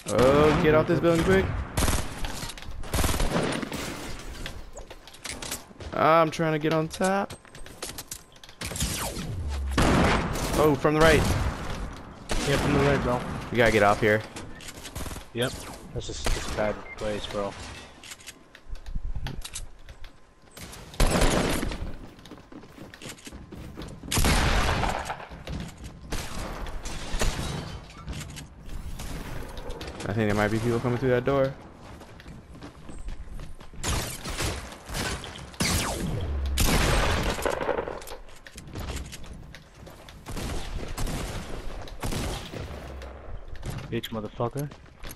Oh, get off this building quick. I'm trying to get on top. Oh, from the right. Yeah, from the right, bro. We gotta get off here. Yep. That's a bad place, bro. I think there might be people coming through that door. Bitch, motherfucker.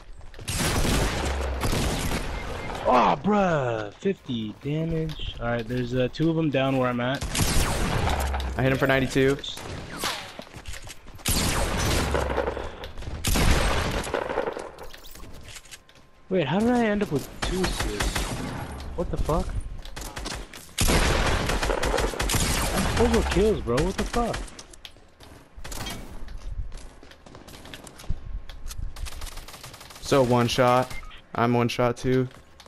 Oh, bruh. 50 damage. Alright, there's 2 of them down where I'm at. I hit him for 92. Wait, how did I end up with 2 assists? What the fuck? Those were kills, bro. What the fuck? So one shot. I'm one shot too.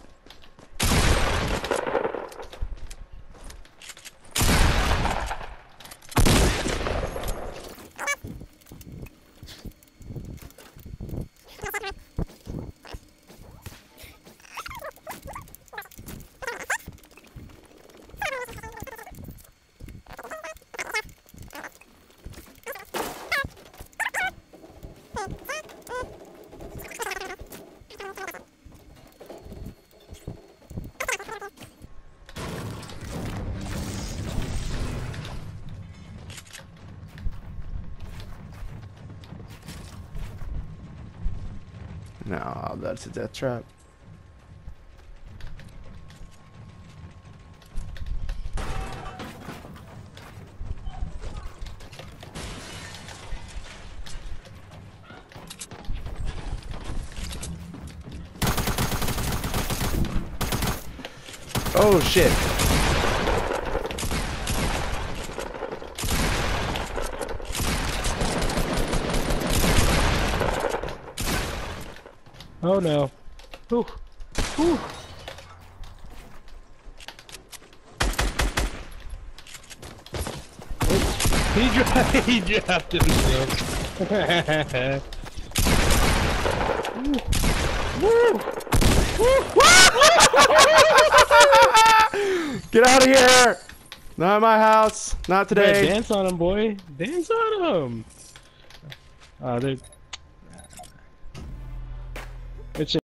No, that's a death trap. Oh shit. Oh no. Whew. Whew. He dropped himself. Woo. Woo. Get out of here! Not in my house. Not today. Yeah, dance on him, boy. Dance on him. They're... It's